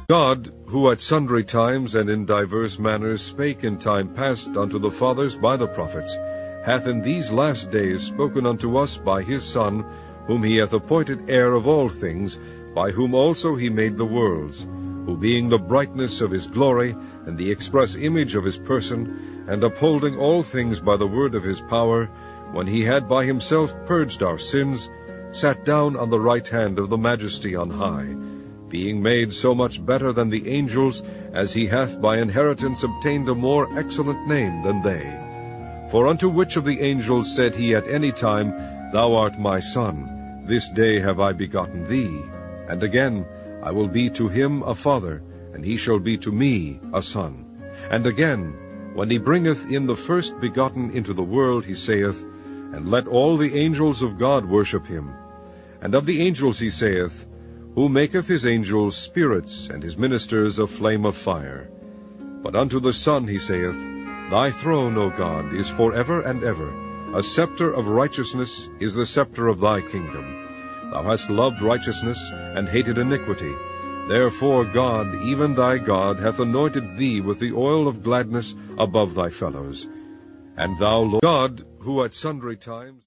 God, who at sundry times and in divers manners spake in time past unto the fathers by the prophets, hath in these last days spoken unto us by his Son, whom he hath appointed heir of all things, by whom also he made the worlds, who being the brightness of his glory, and the express image of his person, and upholding all things by the word of his power, when he had by himself purged our sins, sat down on the right hand of the Majesty on high, being made so much better than the angels, as he hath by inheritance obtained a more excellent name than they. For unto which of the angels said he at any time, Thou art my Son, this day have I begotten thee? And again, I will be to him a father, and he shall be to me a son. And again, when he bringeth in the first begotten into the world, he saith, And let all the angels of God worship him. And of the angels he saith, Who maketh his angels spirits, and his ministers a flame of fire. But unto the Son he saith, Thy throne, O God, is for ever and ever. A scepter of righteousness is the scepter of thy kingdom. Thou hast loved righteousness, and hated iniquity. Therefore God, even thy God, hath anointed thee with the oil of gladness above thy fellows. And thou, Lord God, who at sundry times...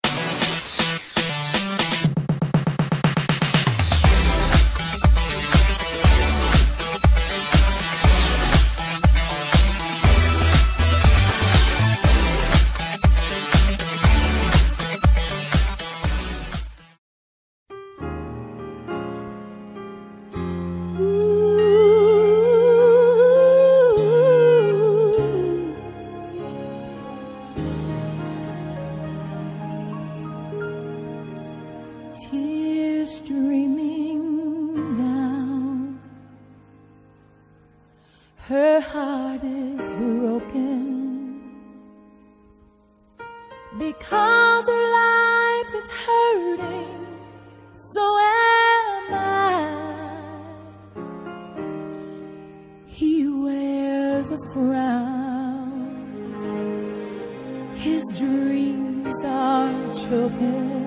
Tears streaming down, her heart is broken, because her life is hurting, so am I. He wears a frown, his dreams are choking,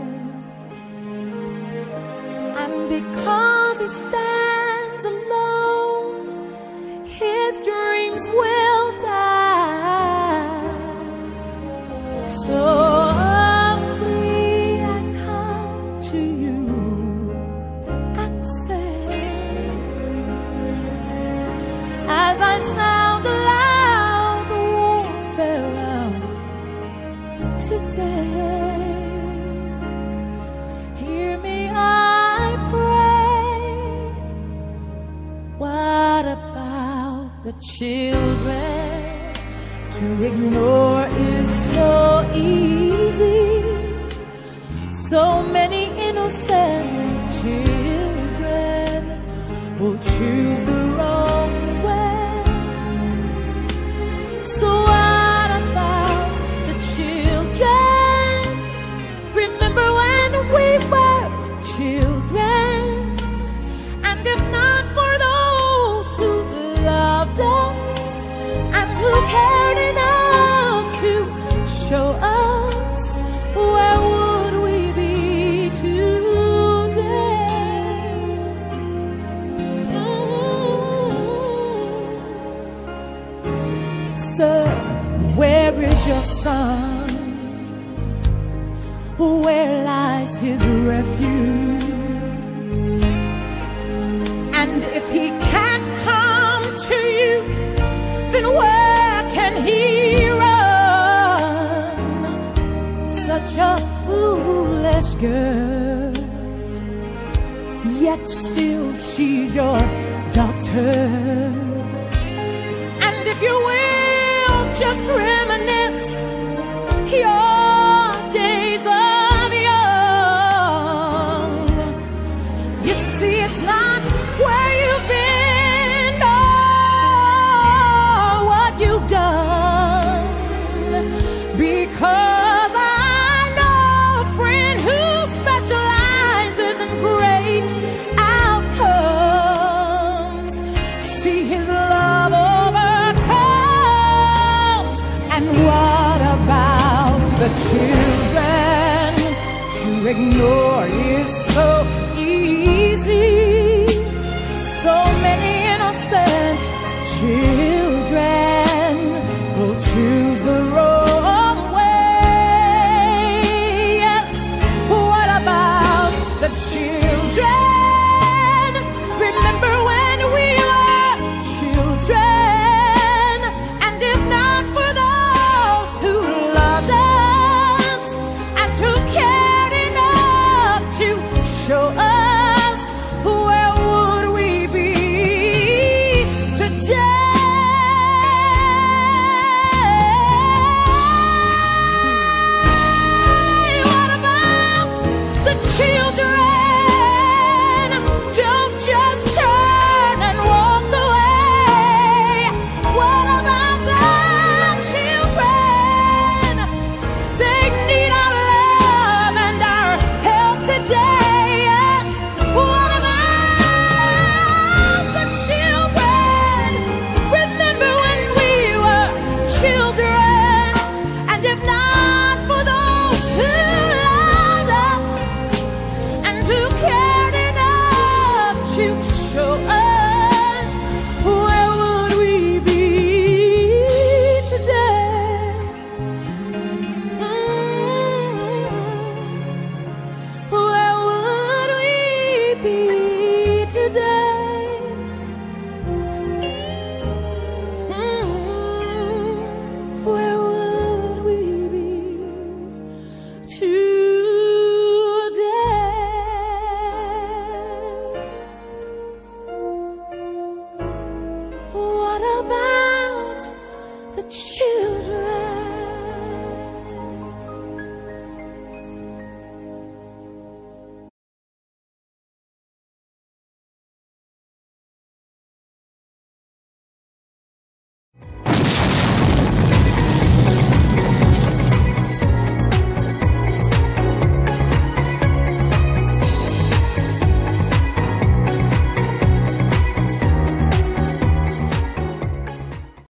and because he stands alone, his dreams will die. So humbly I come to you and say, as I sound aloud the warfare of today, hear me, I pray. What about the children? To ignore is so easy. So many innocent children will choose the wrong way. So what about the children? Remember when we were children, and if not for those who loved us and who cared enough to show us, where would we be today? So where is your son? Where lies his refuge? And if he can't come to you, then where can he run? Such a foolish girl, yet still she's your daughter. And if you will just reminisce your days of young, you see it's not where you've been or what you've done, because I know a friend who specializes in great outcomes. See, his love overcomes. And what about the children? To ignore is so easy. So many innocent to